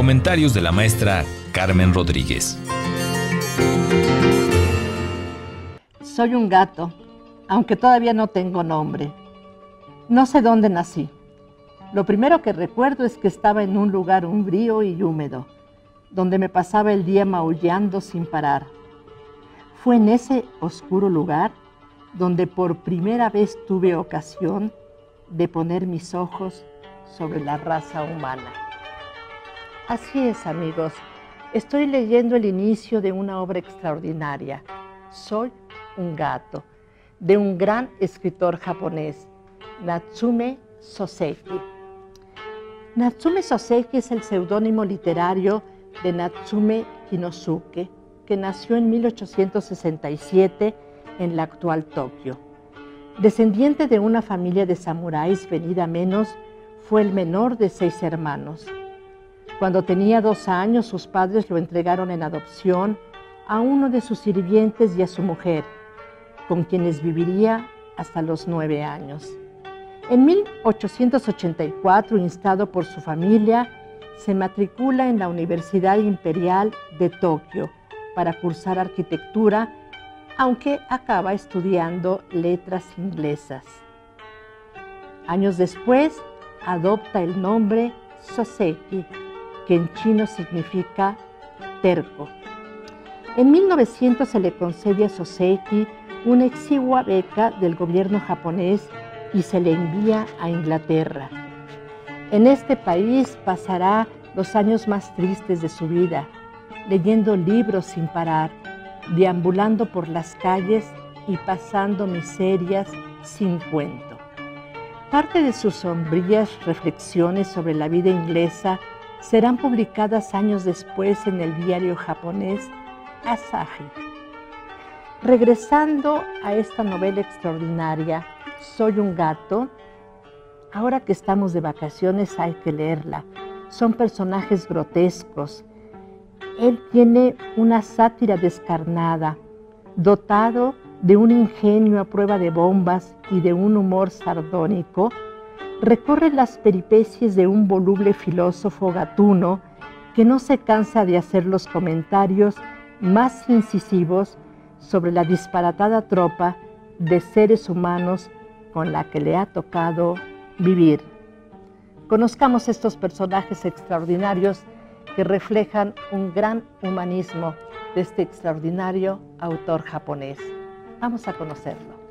Comentarios de la maestra Carmen Rodríguez. Soy un gato, aunque todavía no tengo nombre. No sé dónde nací. Lo primero que recuerdo es que estaba en un lugar umbrío y húmedo, donde me pasaba el día maullando sin parar. Fue en ese oscuro lugar donde por primera vez tuve ocasión de poner mis ojos sobre la raza humana. Así es, amigos, estoy leyendo el inicio de una obra extraordinaria. Soy un gato, de un gran escritor japonés, Natsume Soseki. Natsume Soseki es el seudónimo literario de Natsume Kinosuke, que nació en 1867 en la actual Tokio. Descendiente de una familia de samuráis venida menos, fue el menor de 6 hermanos. Cuando tenía 2 años, sus padres lo entregaron en adopción a uno de sus sirvientes y a su mujer, con quienes viviría hasta los 9 años. En 1884, instado por su familia, se matricula en la Universidad Imperial de Tokio para cursar arquitectura, aunque acaba estudiando letras inglesas. Años después, adopta el nombre Soseki, que en chino significa terco. En 1900 se le concede a Soseki una exigua beca del gobierno japonés y se le envía a Inglaterra. En este país pasará los años más tristes de su vida, leyendo libros sin parar, deambulando por las calles y pasando miserias sin cuento. Parte de sus sombrías reflexiones sobre la vida inglesa serán publicadas años después en el diario japonés Asahi. Regresando a esta novela extraordinaria, Soy un gato, ahora que estamos de vacaciones hay que leerla. Son personajes grotescos. Él tiene una sátira descarnada, dotado de un ingenio a prueba de bombas y de un humor sardónico. Recorre las peripecias de un voluble filósofo gatuno que no se cansa de hacer los comentarios más incisivos sobre la disparatada tropa de seres humanos con la que le ha tocado vivir. Conozcamos estos personajes extraordinarios que reflejan un gran humanismo de este extraordinario autor japonés. Vamos a conocerlo.